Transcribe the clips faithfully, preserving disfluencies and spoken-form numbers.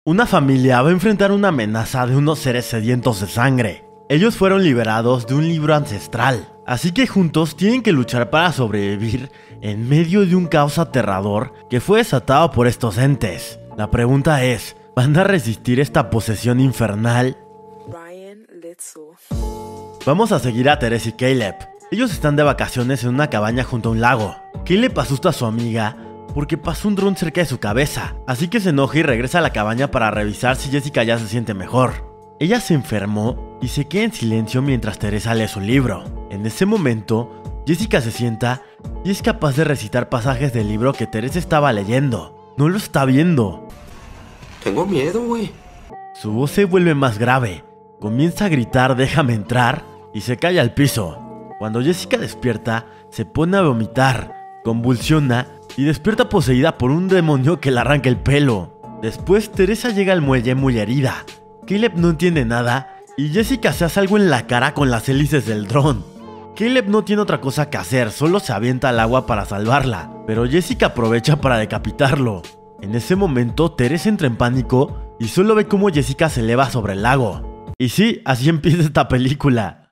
Una familia va a enfrentar una amenaza de unos seres sedientos de sangre. Ellos fueron liberados de un libro ancestral, así que juntos tienen que luchar para sobrevivir en medio de un caos aterrador que fue desatado por estos entes. La pregunta es, ¿van a resistir esta posesión infernal? Ryan Litzel. Vamos a seguir a Teres y Caleb. Ellos están de vacaciones en una cabaña junto a un lago. Caleb asusta a su amiga porque pasó un dron cerca de su cabeza, así que se enoja y regresa a la cabaña para revisar si Jessica ya se siente mejor. Ella se enfermó y se queda en silencio mientras Teresa lee su libro. En ese momento, Jessica se sienta y es capaz de recitar pasajes del libro que Teresa estaba leyendo. No lo está viendo. Tengo miedo, güey. Su voz se vuelve más grave. Comienza a gritar "déjame entrar" y se cae al piso. Cuando Jessica despierta, se pone a vomitar, convulsiona y despierta poseída por un demonio que le arranca el pelo. Después, Teresa llega al muelle muy herida. Caleb no entiende nada y Jessica se hace algo en la cara con las hélices del dron. Caleb no tiene otra cosa que hacer, solo se avienta al agua para salvarla, pero Jessica aprovecha para decapitarlo. En ese momento, Teresa entra en pánico y solo ve cómo Jessica se eleva sobre el lago. Y sí, así empieza esta película.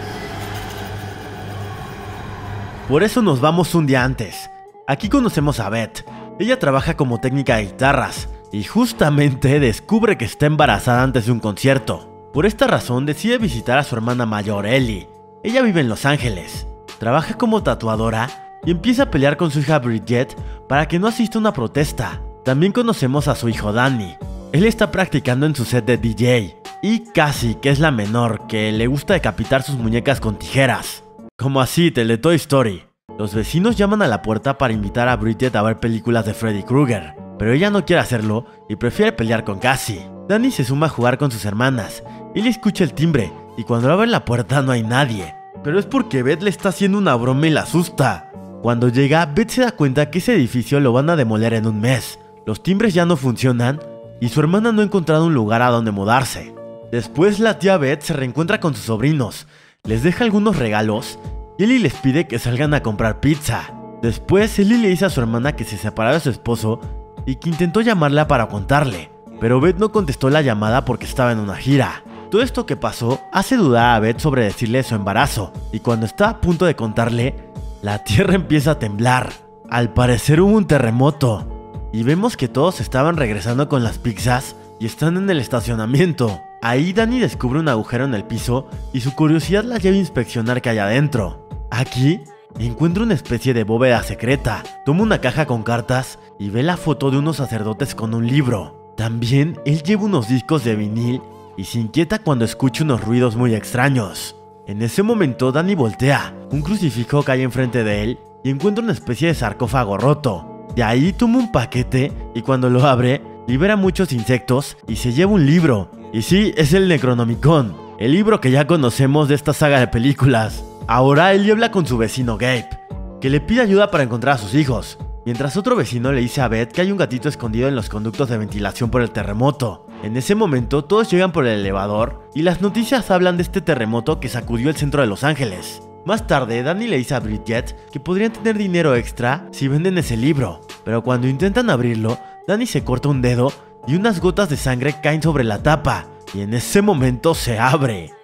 Por eso nos vamos un día antes. Aquí conocemos a Beth. Ella trabaja como técnica de guitarras y justamente descubre que está embarazada antes de un concierto. Por esta razón decide visitar a su hermana mayor, Ellie. Ella vive en Los Ángeles, trabaja como tatuadora y empieza a pelear con su hija Bridget para que no asista a una protesta. También conocemos a su hijo Danny. Él está practicando en su set de D J. Y Cassie, que es la menor, que le gusta decapitar sus muñecas con tijeras. Como así, el de Toy Story. Los vecinos llaman a la puerta para invitar a Bridget a ver películas de Freddy Krueger, pero ella no quiere hacerlo y prefiere pelear con Cassie. Danny se suma a jugar con sus hermanas. Él escucha el timbre y cuando abre la puerta no hay nadie. Pero es porque Beth le está haciendo una broma y la asusta. Cuando llega, Beth se da cuenta que ese edificio lo van a demoler en un mes. Los timbres ya no funcionan y su hermana no ha encontrado un lugar a donde mudarse. Después la tía Beth se reencuentra con sus sobrinos, les deja algunos regalos y Ellie les pide que salgan a comprar pizza. Después Ellie le dice a su hermana que se separó de su esposo y que intentó llamarla para contarle, pero Beth no contestó la llamada porque estaba en una gira. Todo esto que pasó hace dudar a Beth sobre decirle su embarazo, y cuando está a punto de contarle, la tierra empieza a temblar. Al parecer hubo un terremoto, y vemos que todos estaban regresando con las pizzas y están en el estacionamiento. Ahí Danny descubre un agujero en el piso y su curiosidad la lleva a inspeccionar qué hay adentro. Aquí encuentra una especie de bóveda secreta, toma una caja con cartas y ve la foto de unos sacerdotes con un libro. También él lleva unos discos de vinil y se inquieta cuando escucha unos ruidos muy extraños. En ese momento Danny voltea, un crucifijo cae enfrente de él y encuentra una especie de sarcófago roto. De ahí toma un paquete y cuando lo abre, libera muchos insectos y se lleva un libro. Y sí, es el Necronomicon, el libro que ya conocemos de esta saga de películas. Ahora él habla con su vecino Gabe, que le pide ayuda para encontrar a sus hijos, mientras otro vecino le dice a Beth que hay un gatito escondido en los conductos de ventilación por el terremoto. En ese momento todos llegan por el elevador y las noticias hablan de este terremoto que sacudió el centro de Los Ángeles. Más tarde, Danny le dice a Bridget que podrían tener dinero extra si venden ese libro, pero cuando intentan abrirlo, Danny se corta un dedo y unas gotas de sangre caen sobre la tapa, y en ese momento se abre.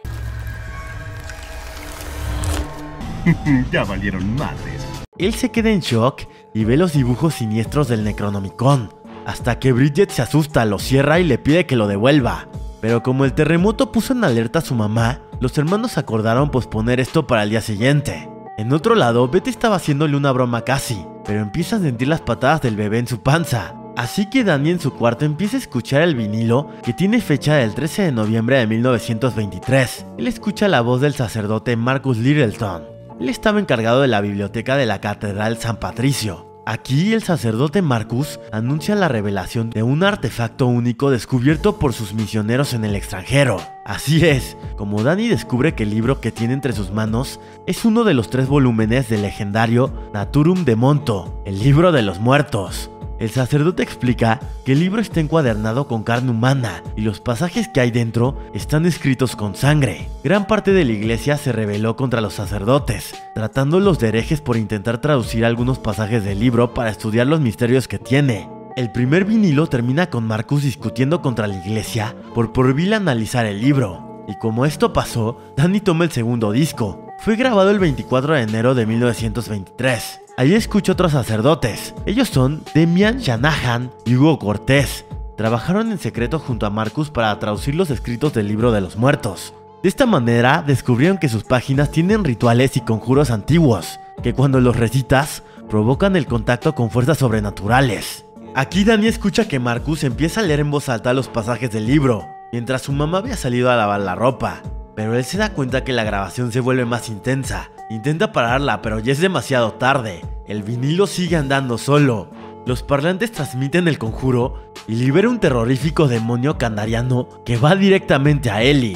Ya valieron madres. Él se queda en shock y ve los dibujos siniestros del Necronomicon, hasta que Bridget se asusta, lo cierra y le pide que lo devuelva. Pero como el terremoto puso en alerta a su mamá, los hermanos acordaron posponer esto para el día siguiente. En otro lado, Betty estaba haciéndole una broma a Cassie, pero empieza a sentir las patadas del bebé en su panza. Así que Danny en su cuarto empieza a escuchar el vinilo que tiene fecha del trece de noviembre de mil novecientos veintitrés. Él escucha la voz del sacerdote Marcus Littleton. Él estaba encargado de la biblioteca de la Catedral San Patricio. Aquí el sacerdote Marcus anuncia la revelación de un artefacto único descubierto por sus misioneros en el extranjero. Así es, como Danny descubre que el libro que tiene entre sus manos es uno de los tres volúmenes del legendario Naturum de Monto, el libro de los muertos. El sacerdote explica que el libro está encuadernado con carne humana y los pasajes que hay dentro están escritos con sangre. Gran parte de la iglesia se rebeló contra los sacerdotes, tratándolos de herejes por intentar traducir algunos pasajes del libro para estudiar los misterios que tiene. El primer vinilo termina con Marcus discutiendo contra la iglesia por prohibirle analizar el libro. Y como esto pasó, Danny toma el segundo disco. Fue grabado el veinticuatro de enero de mil novecientos veintitrés. Allí escucha otros sacerdotes. Ellos son Demian Shanahan y Hugo Cortés. Trabajaron en secreto junto a Marcus para traducir los escritos del libro de los muertos. De esta manera descubrieron que sus páginas tienen rituales y conjuros antiguos, que cuando los recitas provocan el contacto con fuerzas sobrenaturales. Aquí Danny escucha que Marcus empieza a leer en voz alta los pasajes del libro, mientras su mamá había salido a lavar la ropa. Pero él se da cuenta que la grabación se vuelve más intensa. Intenta pararla, pero ya es demasiado tarde. El vinilo sigue andando solo. Los parlantes transmiten el conjuro y libera un terrorífico demonio candariano que va directamente a Ellie.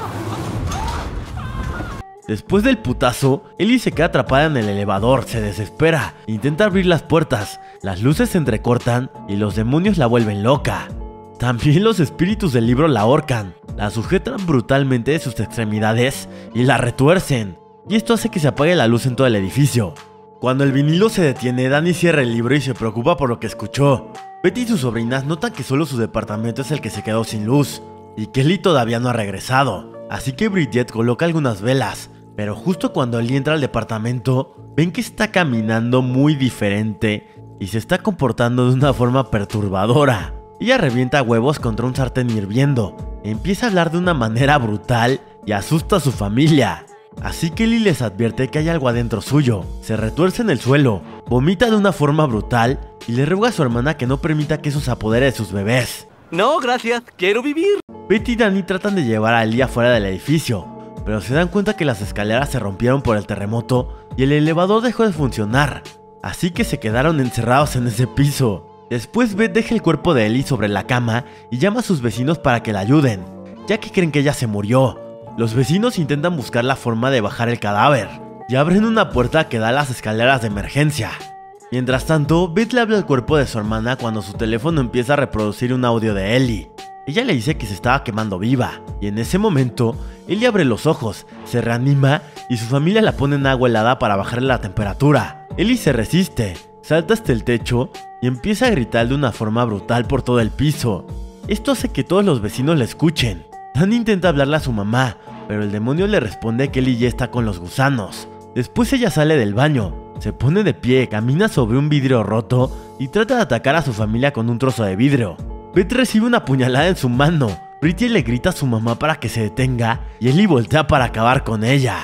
Después del putazo, Ellie se queda atrapada en el elevador, se desespera, intenta abrir las puertas, las luces se entrecortan y los demonios la vuelven loca. También los espíritus del libro la ahorcan, la sujetan brutalmente de sus extremidades y la retuercen, y esto hace que se apague la luz en todo el edificio. Cuando el vinilo se detiene, Danny cierra el libro y se preocupa por lo que escuchó. Betty y sus sobrinas notan que solo su departamento es el que se quedó sin luz, y Kelly todavía no ha regresado, así que Bridget coloca algunas velas. Pero justo cuando Ellie entra al departamento, ven que está caminando muy diferente y se está comportando de una forma perturbadora. Ella revienta huevos contra un sartén hirviendo, empieza a hablar de una manera brutal y asusta a su familia. Así que Ellie les advierte que hay algo adentro suyo, se retuerce en el suelo, vomita de una forma brutal y le ruega a su hermana que no permita que eso se apodere de sus bebés. No, gracias, quiero vivir. Betty y Danny tratan de llevar a Ellie afuera del edificio, pero se dan cuenta que las escaleras se rompieron por el terremoto y el elevador dejó de funcionar, así que se quedaron encerrados en ese piso. Después Beth deja el cuerpo de Ellie sobre la cama y llama a sus vecinos para que la ayuden, ya que creen que ella se murió. Los vecinos intentan buscar la forma de bajar el cadáver y abren una puerta que da a las escaleras de emergencia. Mientras tanto, Beth le habla al cuerpo de su hermana cuando su teléfono empieza a reproducir un audio de Ellie. Ella le dice que se estaba quemando viva, y en ese momento, Ellie abre los ojos, se reanima y su familia la pone en agua helada para bajarle la temperatura. Ellie se resiste, salta hasta el techo y empieza a gritar de una forma brutal por todo el piso. Esto hace que todos los vecinos la escuchen. Danny intenta hablarle a su mamá, pero el demonio le responde que Ellie ya está con los gusanos. Después ella sale del baño, se pone de pie, camina sobre un vidrio roto y trata de atacar a su familia con un trozo de vidrio. Beth recibe una puñalada en su mano. Bridget le grita a su mamá para que se detenga y Ellie voltea para acabar con ella.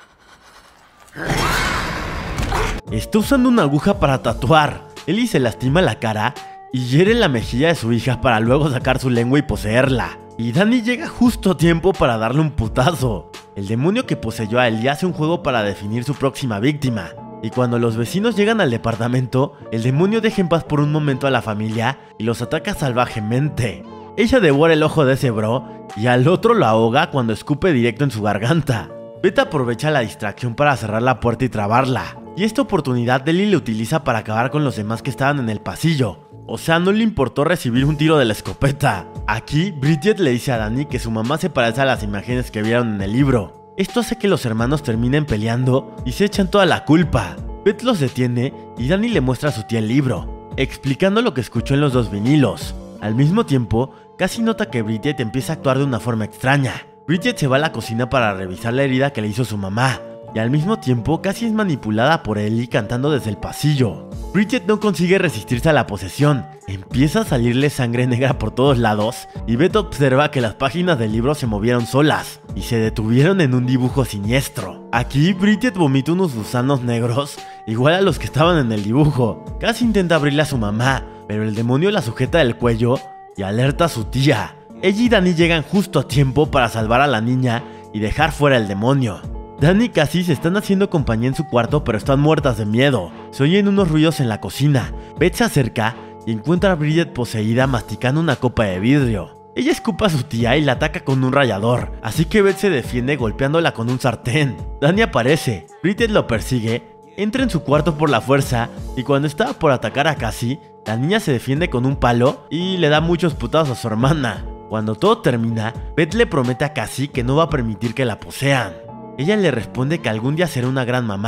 Está usando una aguja para tatuar. Ellie se lastima la cara y hiere la mejilla de su hija para luego sacar su lengua y poseerla. Y Danny llega justo a tiempo para darle un putazo. El demonio que poseyó a Ellie hace un juego para definir su próxima víctima. Y cuando los vecinos llegan al departamento, el demonio deja en paz por un momento a la familia y los ataca salvajemente. Ella devora el ojo de ese bro y al otro lo ahoga cuando escupe directo en su garganta. Beth aprovecha la distracción para cerrar la puerta y trabarla. Y esta oportunidad Ellie la utiliza para acabar con los demás que estaban en el pasillo. O sea, no le importó recibir un tiro de la escopeta. Aquí, Bridget le dice a Danny que su mamá se parece a las imágenes que vieron en el libro. Esto hace que los hermanos terminen peleando y se echan toda la culpa. Beth los detiene y Danny le muestra a su tía el libro, explicando lo que escuchó en los dos vinilos. Al mismo tiempo, Cassie nota que Bridget empieza a actuar de una forma extraña. Bridget se va a la cocina para revisar la herida que le hizo su mamá, y al mismo tiempo Cassie es manipulada por Ellie cantando desde el pasillo. Bridget no consigue resistirse a la posesión, empieza a salirle sangre negra por todos lados y Beth observa que las páginas del libro se movieron solas y se detuvieron en un dibujo siniestro. Aquí Bridget vomita unos gusanos negros igual a los que estaban en el dibujo. Cassie intenta abrirle a su mamá, pero el demonio la sujeta del cuello y alerta a su tía. Ella y Danny llegan justo a tiempo para salvar a la niña y dejar fuera el demonio. Danny y Cassie se están haciendo compañía en su cuarto, pero están muertas de miedo. Se oyen unos ruidos en la cocina. Beth se acerca y encuentra a Bridget poseída masticando una copa de vidrio. Ella escupa a su tía y la ataca con un rallador, así que Beth se defiende golpeándola con un sartén. Danny aparece, Bridget lo persigue, entra en su cuarto por la fuerza y cuando estaba por atacar a Cassie, la niña se defiende con un palo y le da muchos putazos a su hermana. Cuando todo termina, Beth le promete a Cassie que no va a permitir que la posean. Ella le responde que algún día será una gran mamá,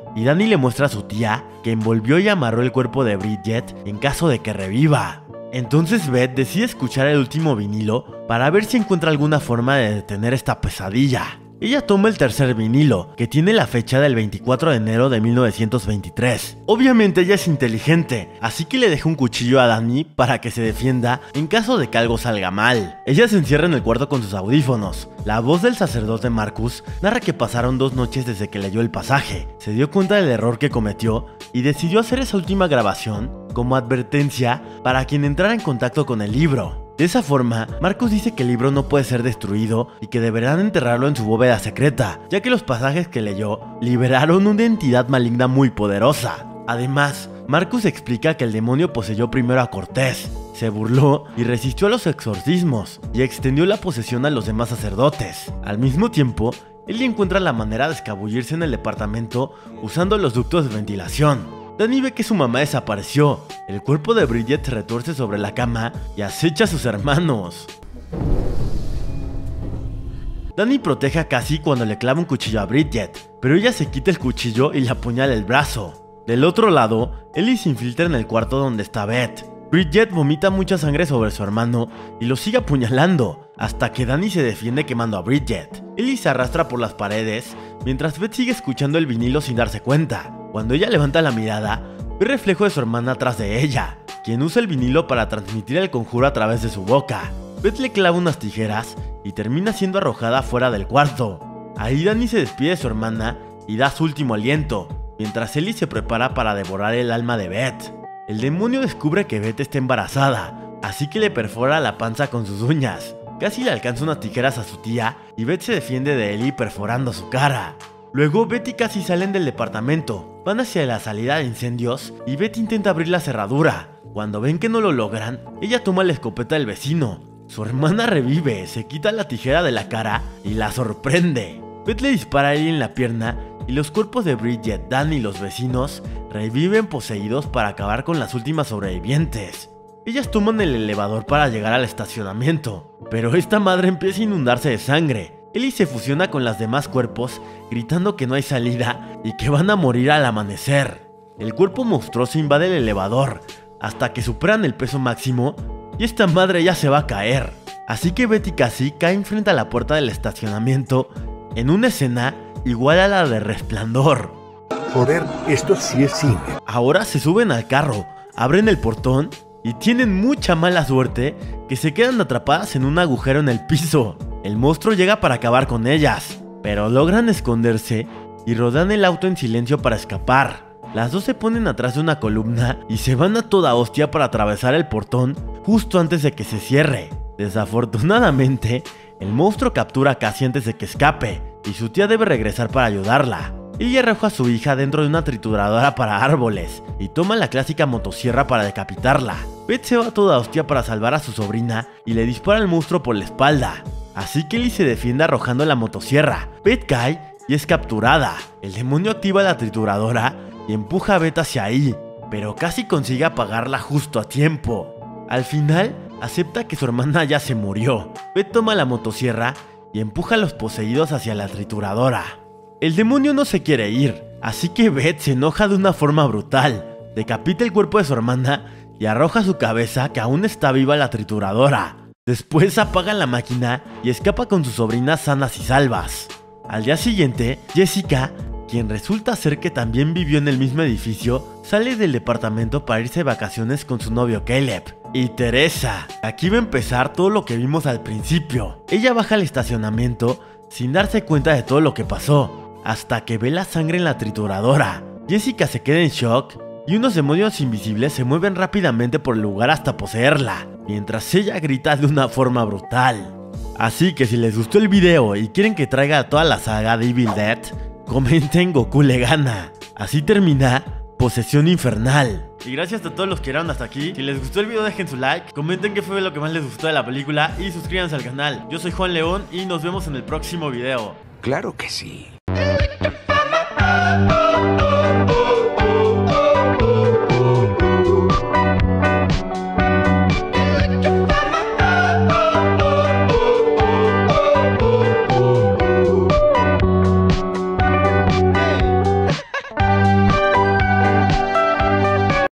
y Danny le muestra a su tía que envolvió y amarró el cuerpo de Bridget en caso de que reviva. Entonces Beth decide escuchar el último vinilo para ver si encuentra alguna forma de detener esta pesadilla. Ella toma el tercer vinilo, que tiene la fecha del veinticuatro de enero de mil novecientos veintitrés. Obviamente ella es inteligente, así que le deja un cuchillo a Danny para que se defienda en caso de que algo salga mal. Ella se encierra en el cuarto con sus audífonos. La voz del sacerdote Marcus narra que pasaron dos noches desde que leyó el pasaje. Se dio cuenta del error que cometió y decidió hacer esa última grabación como advertencia para quien entrara en contacto con el libro. De esa forma, Marcus dice que el libro no puede ser destruido y que deberán enterrarlo en su bóveda secreta, ya que los pasajes que leyó liberaron una entidad maligna muy poderosa. Además, Marcus explica que el demonio poseyó primero a Cortés, se burló y resistió a los exorcismos, y extendió la posesión a los demás sacerdotes. Al mismo tiempo, él encuentra la manera de escabullirse en el departamento usando los ductos de ventilación. Danny ve que su mamá desapareció. El cuerpo de Bridget se retuerce sobre la cama y acecha a sus hermanos. Danny protege a Cassie cuando le clava un cuchillo a Bridget, pero ella se quita el cuchillo y le apuñala el brazo. Del otro lado, Ellie se infiltra en el cuarto donde está Beth. Bridget vomita mucha sangre sobre su hermano y lo sigue apuñalando, hasta que Danny se defiende quemando a Bridget. Ellie se arrastra por las paredes, mientras Beth sigue escuchando el vinilo sin darse cuenta. Cuando ella levanta la mirada, ve el reflejo de su hermana atrás de ella, quien usa el vinilo para transmitir el conjuro a través de su boca. Beth le clava unas tijeras y termina siendo arrojada fuera del cuarto. Ahí Danny se despide de su hermana y da su último aliento, mientras Ellie se prepara para devorar el alma de Beth. El demonio descubre que Beth está embarazada, así que le perfora la panza con sus uñas. Casi le alcanza unas tijeras a su tía y Beth se defiende de Ellie perforando su cara. Luego Beth y Cassie salen del departamento, van hacia la salida de incendios y Beth intenta abrir la cerradura. Cuando ven que no lo logran, ella toma la escopeta del vecino. Su hermana revive, se quita la tijera de la cara y la sorprende. Beth le dispara a Ellie en la pierna y los cuerpos de Bridget, Dan y los vecinos reviven poseídos para acabar con las últimas sobrevivientes. Ellas toman el elevador para llegar al estacionamiento, pero esta madre empieza a inundarse de sangre. Ellie se fusiona con los demás cuerpos, gritando que no hay salida y que van a morir al amanecer. El cuerpo monstruoso invade el elevador, hasta que superan el peso máximo y esta madre ya se va a caer. Así que Beth y Cassie caen frente a la puerta del estacionamiento, en una escena igual a la de Resplandor. Joder, esto sí es cine. Ahora se suben al carro, abren el portón y tienen mucha mala suerte que se quedan atrapadas en un agujero en el piso. El monstruo llega para acabar con ellas, pero logran esconderse y rodean el auto en silencio para escapar. Las dos se ponen atrás de una columna y se van a toda hostia para atravesar el portón justo antes de que se cierre. Desafortunadamente, el monstruo captura a Cassie antes de que escape y su tía debe regresar para ayudarla. Ella arroja a su hija dentro de una trituradora para árboles y toma la clásica motosierra para decapitarla. Beth se va a toda hostia para salvar a su sobrina y le dispara al monstruo por la espalda. Así que Ellie se defiende arrojando la motosierra. Beth cae y es capturada. El demonio activa la trituradora y empuja a Beth hacia ahí, pero casi consigue apagarla justo a tiempo. Al final, acepta que su hermana ya se murió. Beth toma la motosierra y empuja a los poseídos hacia la trituradora. El demonio no se quiere ir, así que Beth se enoja de una forma brutal. Decapita el cuerpo de su hermana y arroja su cabeza, que aún está viva, a la trituradora. Después apaga la máquina y escapa con sus sobrinas sanas y salvas. Al día siguiente, Jessica, quien resulta ser que también vivió en el mismo edificio, sale del departamento para irse de vacaciones con su novio Caleb. Y Teresa. Aquí va a empezar todo lo que vimos al principio. Ella baja al estacionamiento sin darse cuenta de todo lo que pasó, hasta que ve la sangre en la trituradora. Jessica se queda en shock y unos demonios invisibles se mueven rápidamente por el lugar hasta poseerla, mientras ella grita de una forma brutal. Así que si les gustó el video y quieren que traiga toda la saga de Evil Dead, comenten Goku le gana. Así termina Posesión Infernal. Y gracias a todos los que llegaron hasta aquí. Si les gustó el video dejen su like, comenten qué fue lo que más les gustó de la película y suscríbanse al canal. Yo soy Juan León y nos vemos en el próximo video. Claro que sí.